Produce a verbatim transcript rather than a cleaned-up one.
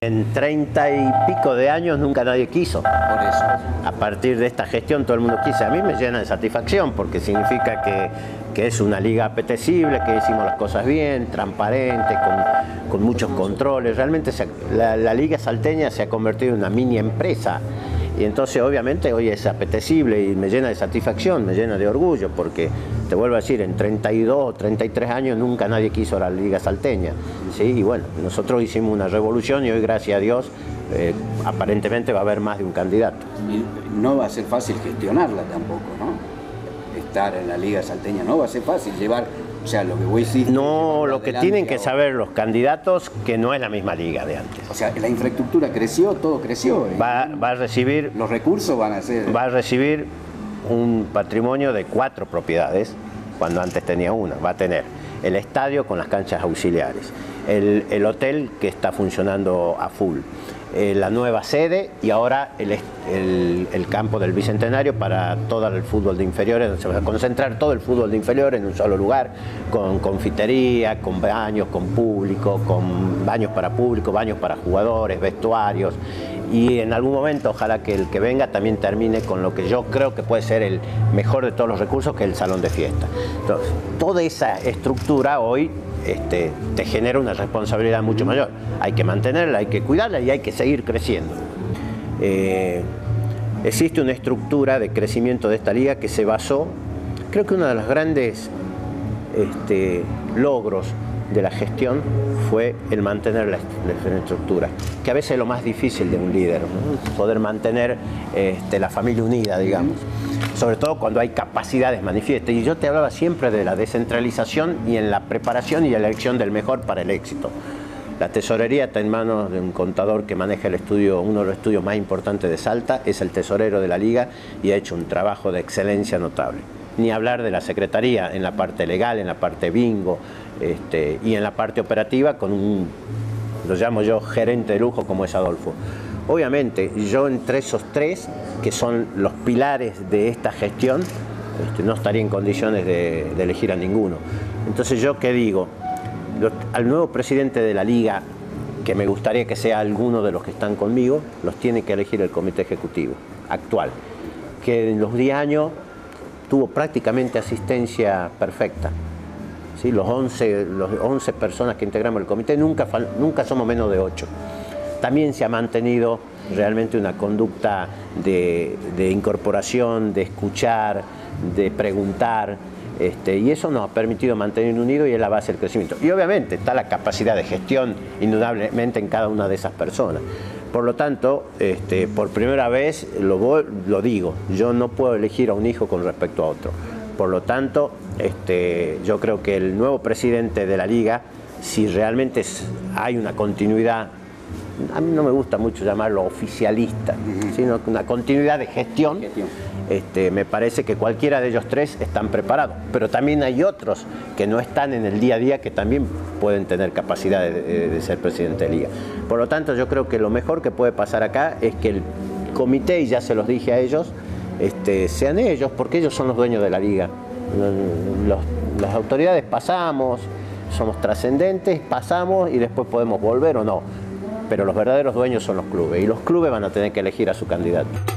En treinta y pico de años nunca nadie quiso. Por eso. A partir de esta gestión todo el mundo quiso. A mí me llena de satisfacción porque significa que, que es una liga apetecible, que hicimos las cosas bien, transparente, con, con muchos controles. Realmente se, la, la Liga Salteña se ha convertido en una mini empresa. Y entonces obviamente hoy es apetecible y me llena de satisfacción, me llena de orgullo, porque te vuelvo a decir, en treinta y dos, treinta y tres años nunca nadie quiso la Liga Salteña, ¿sí? Y bueno, nosotros hicimos una revolución y hoy, gracias a Dios, eh, aparentemente va a haber más de un candidato. Y no va a ser fácil gestionarla tampoco, ¿no? Estar en la Liga Salteña no va a ser fácil llevar, o sea, lo que vos hiciste. No, lo que tienen que saber los candidatos que no es la misma liga de antes. O sea, la infraestructura creció, todo creció. ¿eh? Va, va a recibir... Los recursos van a ser... Va a recibir un patrimonio de cuatro propiedades, cuando antes tenía una. Va a tener el estadio con las canchas auxiliares, el, el hotel que está funcionando a full, eh, la nueva sede y ahora el, el, el campo del Bicentenario para todo el fútbol de inferiores. Se va a concentrar todo el fútbol de inferiores en un solo lugar, con confitería, con baños, con público, con baños para público, baños para jugadores, vestuarios. Y en algún momento, ojalá que el que venga también termine con lo que yo creo que puede ser el mejor de todos los recursos, que es el salón de fiesta. Entonces, toda esa estructura hoy este, te genera una responsabilidad mucho mayor. Hay que mantenerla, hay que cuidarla y hay que seguir creciendo. Eh, existe una estructura de crecimiento de esta liga que se basó, creo que uno de los grandes este, logros de la gestión fue el mantener la, la estructura, que a veces es lo más difícil de un líder, ¿no? Poder mantener este, la familia unida, digamos, sobre todo cuando hay capacidades manifiestas. Y yo te hablaba siempre de la descentralización y en la preparación y la elección del mejor para el éxito. La tesorería está en manos de un contador que maneja el estudio, uno de los estudios más importantes de Salta, es el tesorero de la liga y ha hecho un trabajo de excelencia notable. Ni hablar de la secretaría en la parte legal, en la parte bingo, este, y en la parte operativa con un, lo llamo yo, gerente de lujo como es Adolfo. Obviamente, yo entre esos tres, que son los pilares de esta gestión, este, no estaría en condiciones de, de elegir a ninguno. Entonces, ¿yo qué digo? Los, al nuevo presidente de la liga, que me gustaría que sea alguno de los que están conmigo, los tiene que elegir el comité ejecutivo actual, que en los diez años tuvo prácticamente asistencia perfecta. ¿Sí? Los once, los once personas que integramos el comité, nunca, nunca somos menos de ocho. También se ha mantenido realmente una conducta de, de incorporación, de escuchar, de preguntar, este, y eso nos ha permitido mantener unidos y es la base del crecimiento. Y obviamente está la capacidad de gestión indudablemente en cada una de esas personas. Por lo tanto, este, por primera vez lo, lo digo, yo no puedo elegir a un hijo con respecto a otro. Por lo tanto, este, yo creo que el nuevo presidente de la liga, si realmente es, hay una continuidad, a mí no me gusta mucho llamarlo oficialista, uh-huh. sino una continuidad de gestión, gestión. Este, me parece que cualquiera de ellos tres están preparados, pero también hay otros que no están en el día a día que también pueden tener capacidad de, de, de ser presidente de liga. Por lo tanto, yo creo que lo mejor que puede pasar acá es que el comité, y ya se los dije a ellos, este, sean ellos, porque ellos son los dueños de la liga. Los, las autoridades pasamos, somos trascendentes, pasamos y después podemos volver o no. Pero los verdaderos dueños son los clubes, y los clubes van a tener que elegir a su candidato.